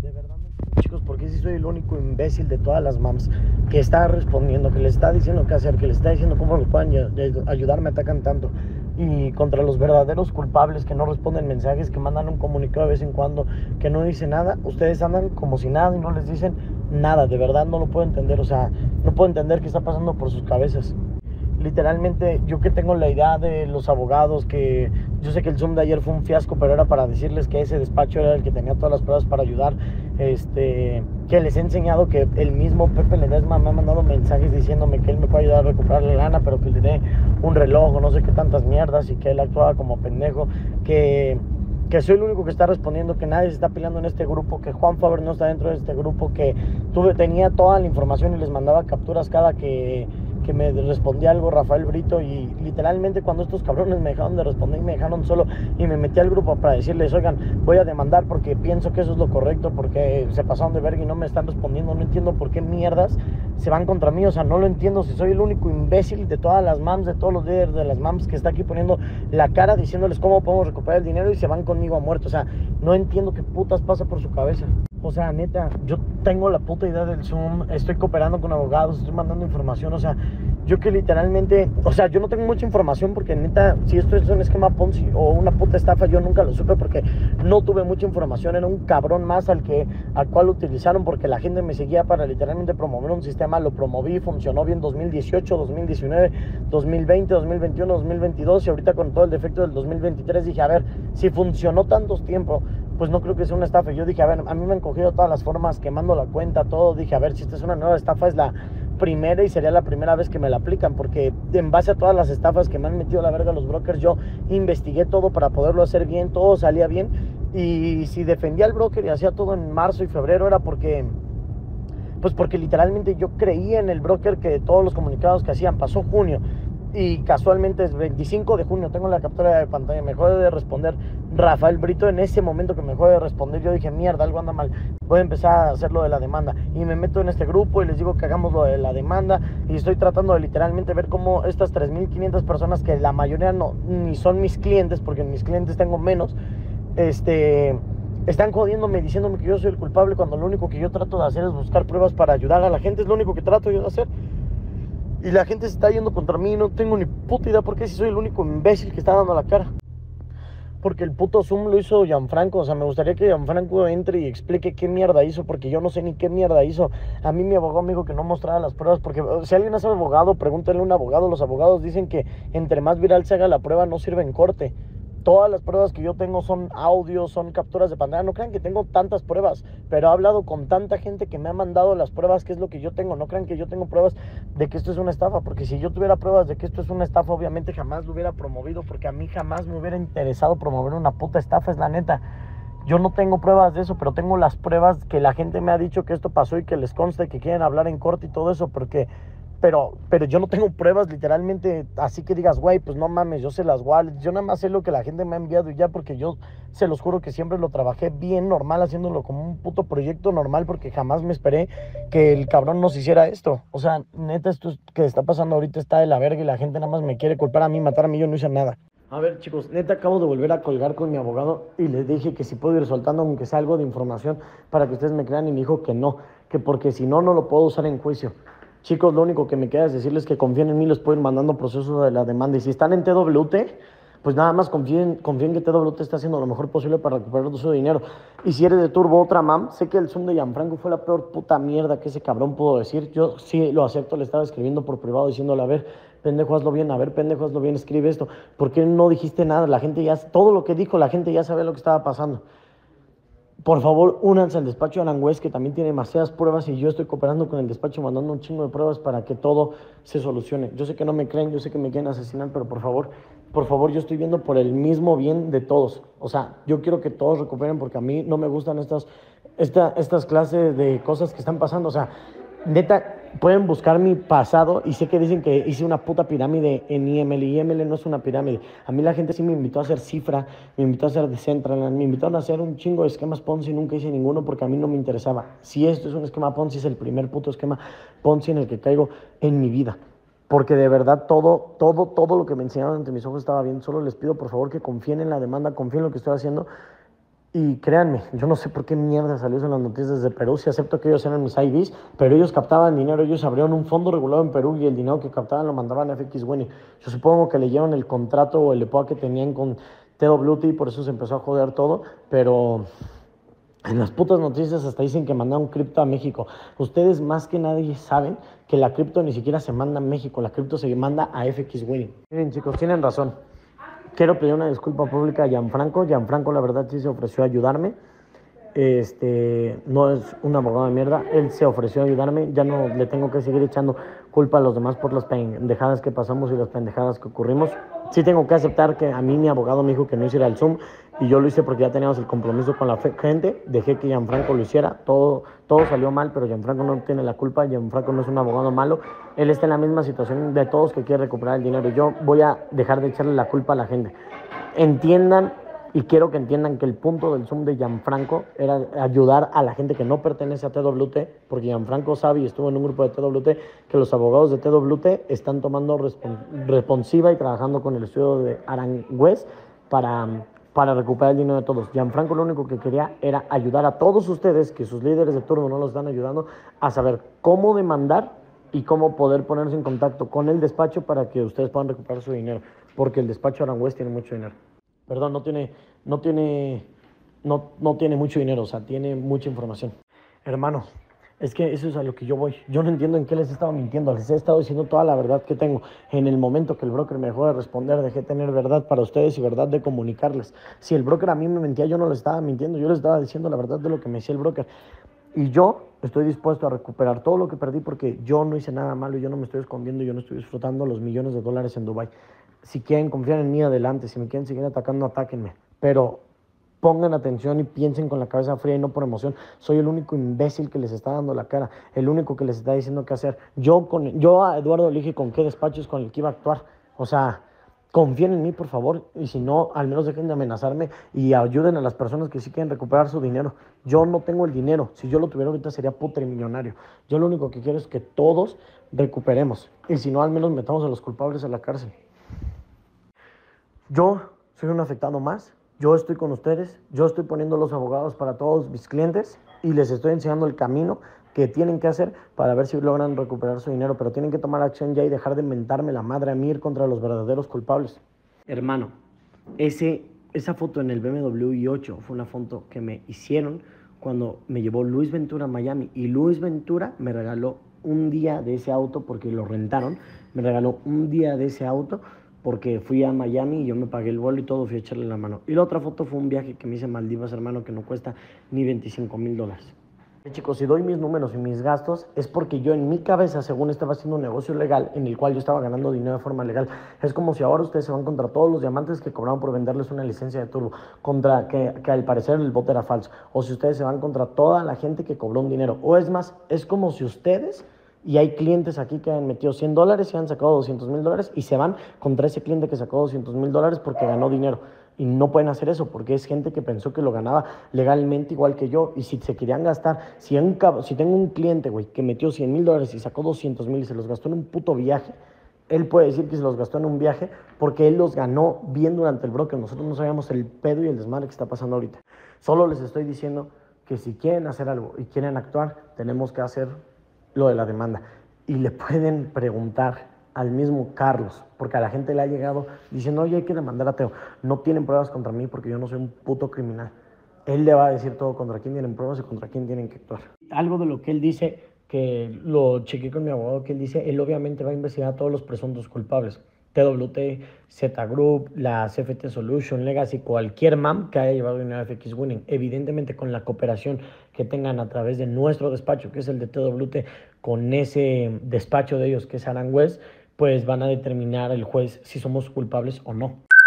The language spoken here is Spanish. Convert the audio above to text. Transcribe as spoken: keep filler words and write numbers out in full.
de verdad no entiendo, chicos, porque si soy el único imbécil de todas las mams que está respondiendo, que les está diciendo qué hacer, que les está diciendo cómo me pueden ayudar, me atacan tanto. Y contra los verdaderos culpables que no responden mensajes, que mandan un comunicado de vez en cuando, que no dicen nada, ustedes andan como si nada y no les dicen nada. De verdad no lo puedo entender, o sea, no puedo entender qué está pasando por sus cabezas. Literalmente, yo que tengo la idea de los abogados, que yo sé que el Zoom de ayer fue un fiasco, pero era para decirles que ese despacho era el que tenía todas las pruebas para ayudar, este, que les he enseñado que el mismo Pepe Ledesma me ha mandado mensajes diciéndome que él me puede ayudar a recuperar la lana, pero que le dé un reloj o no sé qué tantas mierdas, y que él actuaba como pendejo, que... que soy el único que está respondiendo, que nadie se está peleando en este grupo, que Juan Faber no está dentro de este grupo, que tuve, tenía toda la información y les mandaba capturas cada que, que me respondía algo Rafael Brito, y literalmente cuando estos cabrones me dejaron de responder y me dejaron solo y me metí al grupo para decirles, oigan, voy a demandar porque pienso que eso es lo correcto, porque se pasaron de verga y no me están respondiendo, no entiendo por qué mierdas se van contra mí, o sea, no lo entiendo, si soy el único imbécil de todas las mams, de todos los líderes de las mams que está aquí poniendo la cara diciéndoles cómo podemos recuperar el dinero y se van conmigo a muerto, o sea, no entiendo qué putas pasa por su cabeza. O sea, neta, yo tengo la puta idea del Zoom, estoy cooperando con abogados, estoy mandando información, o sea, yo que literalmente, o sea, yo no tengo mucha información porque neta, si esto es un esquema Ponzi o una puta estafa, yo nunca lo supe porque no tuve mucha información, era un cabrón más al que, al cual utilizaron porque la gente me seguía para literalmente promover un sistema, lo promoví, funcionó bien dos mil dieciocho, dos mil diecinueve, dos mil veinte, dos mil veintiuno, dos mil veintidós y ahorita con todo el defecto del dos mil veintitrés dije, a ver, si funcionó tantos tiempo, pues no creo que sea una estafa. Yo dije, a ver, a mí me han cogido todas las formas, quemando la cuenta, todo. Dije, a ver, si esta es una nueva estafa, es la primera y sería la primera vez que me la aplican, porque en base a todas las estafas que me han metido a la verga los brokers, yo investigué todo para poderlo hacer bien, todo salía bien. Y si defendía al broker y hacía todo en marzo y febrero era porque... pues porque literalmente yo creía en el broker, que todos los comunicados que hacían. Pasó junio y casualmente es veinticinco de junio, tengo la captura de pantalla, me dejó de responder Rafael Brito. En ese momento que me dejó de responder, yo dije, mierda, algo anda mal, voy a empezar a hacer lo de la demanda, y me meto en este grupo y les digo que hagamos lo de la demanda, y estoy tratando de literalmente ver cómo estas tres mil quinientas personas, que la mayoría no, ni son mis clientes, porque en mis clientes tengo menos, este... están jodiéndome, diciéndome que yo soy el culpable, cuando lo único que yo trato de hacer es buscar pruebas para ayudar a la gente, es lo único que trato yo de hacer. Y la gente se está yendo contra mí, no tengo ni puta idea por qué, si soy el único imbécil que está dando la cara. Porque el puto Zoom lo hizo Gianfranco, o sea, me gustaría que Gianfranco entre y explique qué mierda hizo, porque yo no sé ni qué mierda hizo. A mí mi abogado me dijo que no mostrara las pruebas, porque si alguien es abogado, pregúntenle a un abogado. Los abogados dicen que entre más viral se haga la prueba, no sirve en corte. Todas las pruebas que yo tengo son audios, son capturas de pantalla. No crean que tengo tantas pruebas, pero he hablado con tanta gente que me ha mandado las pruebas, que es lo que yo tengo. No crean que yo tengo pruebas de que esto es una estafa, porque si yo tuviera pruebas de que esto es una estafa, obviamente jamás lo hubiera promovido, porque a mí jamás me hubiera interesado promover una puta estafa, es la neta. Yo no tengo pruebas de eso, pero tengo las pruebas que la gente me ha dicho que esto pasó y que les consta y que quieren hablar en corte y todo eso, porque... Pero, pero yo no tengo pruebas literalmente, así que digas, güey, pues no mames, yo sé las wallets, yo nada más sé lo que la gente me ha enviado y ya, porque yo se los juro que siempre lo trabajé bien normal, haciéndolo como un puto proyecto normal, porque jamás me esperé que el cabrón nos hiciera esto. O sea, neta, esto que está pasando ahorita está de la verga y la gente nada más me quiere culpar a mí, matar a mí, yo no hice nada. A ver, chicos, neta, acabo de volver a colgar con mi abogado y les dije que si puedo ir soltando aunque sea algo de información para que ustedes me crean, y me dijo que no, que porque si no, no lo puedo usar en juicio. Chicos, lo único que me queda es decirles que confíen en mí, les puedo ir mandando procesos de la demanda. Y si están en T W T, pues nada más confíen, confíen que T W T está haciendo lo mejor posible para recuperar todo su dinero. Y si eres de Turbo, otra mam, sé que el Zoom de Gianfranco fue la peor puta mierda que ese cabrón pudo decir. Yo sí lo acepto, le estaba escribiendo por privado diciéndole, a ver, pendejo, hazlo bien, a ver, pendejo, hazlo bien, escribe esto. ¿Por qué no dijiste nada? La gente ya, todo lo que dijo, la gente ya sabía lo que estaba pasando. Por favor, únanse al despacho de Alan West, que también tiene demasiadas pruebas, y yo estoy cooperando con el despacho, mandando un chingo de pruebas para que todo se solucione. Yo sé que no me creen, yo sé que me quieren asesinar, pero por favor, por favor, yo estoy viendo por el mismo bien de todos. O sea, yo quiero que todos recuperen, porque a mí no me gustan estas, esta, estas clases de cosas que están pasando. O sea, neta, pueden buscar mi pasado y sé que dicen que hice una puta pirámide en I M L. I M L no es una pirámide. A mí la gente sí me invitó a hacer Cifra, me invitó a hacer Decentraland, me invitaron a hacer un chingo de esquemas Ponzi, nunca hice ninguno porque a mí no me interesaba. Si esto es un esquema Ponzi, es el primer puto esquema Ponzi en el que caigo en mi vida. Porque de verdad todo, todo, todo lo que me enseñaron ante mis ojos estaba bien. Solo les pido por favor que confíen en la demanda, confíen en lo que estoy haciendo. Y créanme, yo no sé por qué mierda salió eso en las noticias de Perú, si acepto que ellos eran mis I Ds, pero ellos captaban dinero, ellos abrieron un fondo regulado en Perú y el dinero que captaban lo mandaban a F X Winning. Yo supongo que leyeron el contrato o el E P O A que tenían con T W T y por eso se empezó a joder todo, pero en las putas noticias hasta dicen que mandaron cripto a México. Ustedes más que nadie saben que la cripto ni siquiera se manda a México, la cripto se manda a F X Winning. Miren chicos, tienen razón. Quiero pedir una disculpa pública a Gianfranco. Gianfranco la verdad sí se ofreció a ayudarme. Este, no es un abogado de mierda. Él se ofreció a ayudarme. Ya no le tengo que seguir echando culpa a los demás por las pendejadas que pasamos y las pendejadas que ocurrimos. Sí tengo que aceptar que a mí mi abogado me dijo que no hiciera el Zoom y yo lo hice porque ya teníamos el compromiso con la gente. Dejé que Gianfranco lo hiciera. Todo, todo salió mal, pero Gianfranco no tiene la culpa. Gianfranco no es un abogado malo. Él está en la misma situación de todos que quiere recuperar el dinero. Yo voy a dejar de echarle la culpa a la gente. Entiendan, y quiero que entiendan que el punto del Zoom de Gianfranco era ayudar a la gente que no pertenece a T W T, porque Gianfranco sabe y estuvo en un grupo de T W T que los abogados de T W T están tomando respons responsiva y trabajando con el estudio de Aranjuez para, para recuperar el dinero de todos. Gianfranco lo único que quería era ayudar a todos ustedes, que sus líderes de turno no los están ayudando, a saber cómo demandar y cómo poder ponerse en contacto con el despacho para que ustedes puedan recuperar su dinero, porque el despacho Aranjuez tiene mucho dinero. Perdón, no tiene, no tiene, no, no tiene mucho dinero, o sea, tiene mucha información. Hermano, es que eso es a lo que yo voy. Yo no entiendo en qué les he estado mintiendo. Les he estado diciendo toda la verdad que tengo. En el momento que el broker me dejó de responder, dejé de tener verdad para ustedes y verdad de comunicarles. Si el broker a mí me mentía, yo no les estaba mintiendo. Yo les estaba diciendo la verdad de lo que me decía el broker. Y yo estoy dispuesto a recuperar todo lo que perdí porque yo no hice nada malo, yo no me estoy escondiendo, yo no estoy disfrutando los millones de dólares en Dubái. Si quieren confiar en mí, adelante. Si me quieren seguir atacando, atáquenme. Pero pongan atención y piensen con la cabeza fría y no por emoción. Soy el único imbécil que les está dando la cara, el único que les está diciendo qué hacer. Yo, con, yo a Eduardo elige con qué despacho es con el que iba a actuar. O sea, confíen en mí, por favor. Y si no, al menos dejen de amenazarme y ayuden a las personas que sí quieren recuperar su dinero. Yo no tengo el dinero. Si yo lo tuviera ahorita sería putrimillonario. Yo lo único que quiero es que todos recuperemos. Y si no, al menos metamos a los culpables a la cárcel. Yo soy un afectado más, yo estoy con ustedes, yo estoy poniendo los abogados para todos mis clientes y les estoy enseñando el camino que tienen que hacer para ver si logran recuperar su dinero, pero tienen que tomar acción ya y dejar de mentarme la madre a mí, ir contra los verdaderos culpables. Hermano, ese, esa foto en el B M W i ocho fue una foto que me hicieron cuando me llevó Luis Ventura a Miami y Luis Ventura me regaló un día de ese auto porque lo rentaron, me regaló un día de ese auto porque fui a Miami y yo me pagué el vuelo y todo, fui a echarle la mano. Y la otra foto fue un viaje que me hice a Maldivas, hermano, que no cuesta ni veinticinco mil dólares. Chicos, si doy mis números y mis gastos es porque yo en mi cabeza, según estaba haciendo un negocio legal en el cual yo estaba ganando dinero de forma legal. Es como si ahora ustedes se van contra todos los diamantes que cobraron por venderles una licencia de turbo, contra que, que al parecer el bote era falso, o si ustedes se van contra toda la gente que cobró un dinero, o es más, es como si ustedes... Y hay clientes aquí que han metido cien dólares y han sacado doscientos mil dólares y se van contra ese cliente que sacó doscientos mil dólares porque ganó dinero. Y no pueden hacer eso porque es gente que pensó que lo ganaba legalmente igual que yo. Y si se querían gastar, si, un, si tengo un cliente, güey, que metió cien mil dólares y sacó doscientos mil y se los gastó en un puto viaje, él puede decir que se los gastó en un viaje porque él los ganó bien durante el broker. Nosotros no sabíamos el pedo y el desmadre que está pasando ahorita. Solo les estoy diciendo que si quieren hacer algo y quieren actuar, tenemos que hacer lo de la demanda. Y le pueden preguntar al mismo Carlos, porque a la gente le ha llegado diciendo, oye, hay que demandar a Teo. No tienen pruebas contra mí porque yo no soy un puto criminal. Él le va a decir todo contra quién tienen pruebas y contra quién tienen que actuar. Algo de lo que él dice, que lo chequeé con mi abogado, que él dice, él obviamente va a investigar a todos los presuntos culpables. T W T, Z Group, la C F T Solution, Legacy, cualquier M A M que haya llevado dinero a F X Winning, evidentemente con la cooperación que tengan a través de nuestro despacho, que es el de T W T, con ese despacho de ellos, que es Aranjuez, pues van a determinar el juez si somos culpables o no.